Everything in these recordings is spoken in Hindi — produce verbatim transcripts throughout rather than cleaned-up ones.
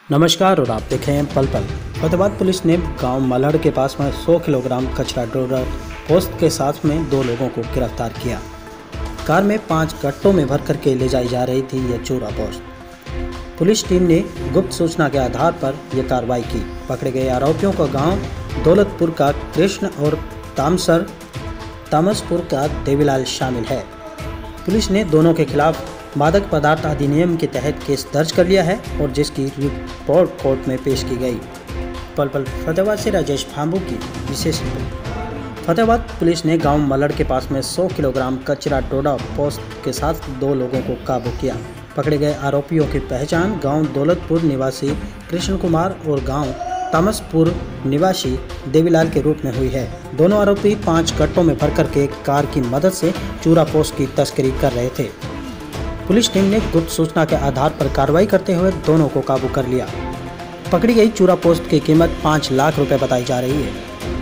नमस्कार और आप देख रहे हैं पल पल। फतेहाबाद पुलिस ने गांव मलहड़ के पास में सौ किलोग्राम कचरा डोडा पोस्त के साथ में दो लोगों को गिरफ्तार किया। कार में पांच गट्टों में भर करके ले जाई जा रही थी यह चूरा पोस्त। पुलिस टीम ने गुप्त सूचना के आधार पर यह कार्रवाई की। पकड़े गए आरोपियों का गांव दौलतपुर का कृष्ण और तामसर तामसपुर का देवीलाल शामिल है। पुलिस ने दोनों के खिलाफ मादक पदार्थ अधिनियम के तहत केस दर्ज कर लिया है और जिसकी रिपोर्ट कोर्ट में पेश की गई। पल पल फतेहाबाद से राजेश भांबू की विशेष रिपोर्ट। फतेहाबाद पुलिस ने गांव मलहड़ के पास में सौ किलोग्राम कचरा डोडा पोस्त के साथ दो लोगों को काबू किया। पकड़े गए आरोपियों की पहचान गांव दौलतपुर निवासी कृष्ण कुमार और गांव तामसपुर निवासी देवीलाल के रूप में हुई है। दोनों आरोपी पाँच गट्टों में भर करके कार की मदद से चूरा पोस्त की तस्करी कर रहे थे। पुलिस टीम ने गुप्त सूचना के आधार पर कार्रवाई करते हुए दोनों को काबू कर लिया। पकड़ी गई चूरा पोस्त की कीमत पाँच लाख रुपए बताई जा रही है।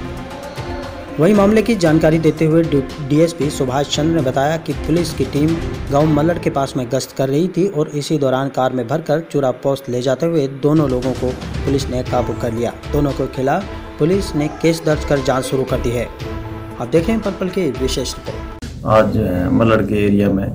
वहीं मामले की जानकारी देते हुए डीएसपी सुभाष चंद्र ने बताया कि पुलिस की टीम गांव मलहड़ के पास में गश्त कर रही थी और इसी दौरान कार में भरकर चूरा पोस्त ले जाते हुए दोनों लोगों को पुलिस ने काबू कर लिया। दोनों के खिलाफ पुलिस ने केस दर्ज कर जाँच शुरू कर दी है। आप देखें पल पल की विशेष रिपोर्ट। आज मलहड़ के एरिया में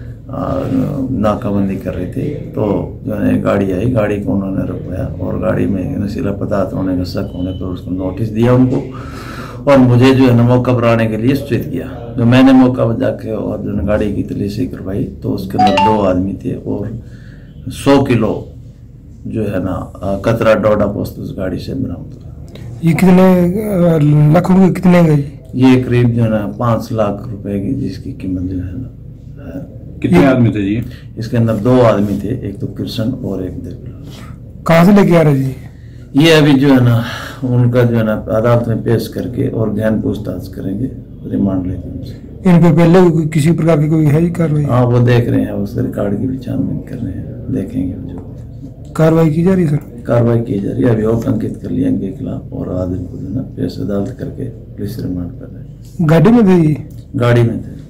नाकाबंदी कर रही थी तो जो है गाड़ी आई, गाड़ी को उन्होंने रुकवाया और गाड़ी में नशीला पदार्थ होने का शक होने पर उसको नोटिस दिया उनको और मुझे जो है ना मौका पर आने के लिए सूचित किया। जो मैंने मौका पर जाके और जो है गाड़ी की तलाशी करवाई तो उसके अंदर दो आदमी थे और सौ किलो जो है ना कचरा डोडा पोस्त उस गाड़ी से बरामद हुआ। ये कितने लाख रुपए कितने का? ये करीब जो है ना पाँच लाख रुपए की जिसकी कीमत जो है ना। कितने आदमी थे जी? इसके अंदर दो आदमी थे, एक तो कृष्ण और एक देवीलाल। कहाँ से लेके आ रहे जी? ये अभी जो है ना उनका जो है ना अदालत में पेश करके और गहन पूछताछ करेंगे, रिमांड लेके उनसे। इन पे पहले किसी प्रकार की कोई है ही कार्रवाई? हाँ, वो देख रहे हैं, उस रिकॉर्ड की भी छानबीन कर रहे हैं, देखेंगे जो कार्रवाई की जा रही है। सर कार्रवाई की जा रही है, अभियोग अंकित कर लिया इनके खिलाफ और आदमी को जो है ना पेश अदालत करके पुलिस रिमांड कर रहे हैं। गाड़ी में थे? गाड़ी में थे।